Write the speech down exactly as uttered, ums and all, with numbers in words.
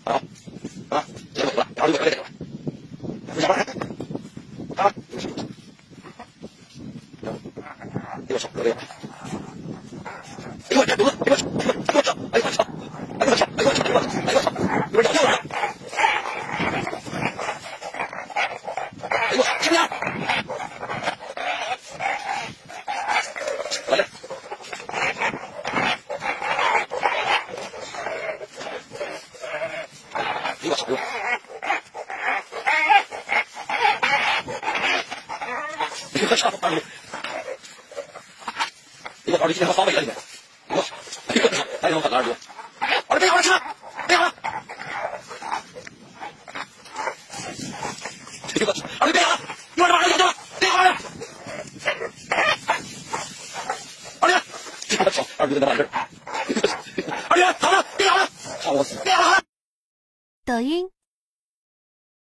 好，啊，这个了，然后就回来这个，不下班，啊，给我手，给我。哎呦我这犊子！哎呦我操！哎呦我操！哎呦我操！哎呦我操！哎呦我操！哎呦我操！有人咬我了！哎呦，什么呀？来来，哎呦我操！哎呦，哎呦我操！二驴，哎呦二驴今天还发威了今天！哎呦，哎呦我操！哎呦我操！二驴，二驴别咬了，吃了，别咬了！哎呦我操！二驴别咬了，一会儿就把二驴咬掉了，别咬了！二驴，我操！二驴在那玩事儿，二驴好了，别咬了，操我死！别咬了！ 抖音、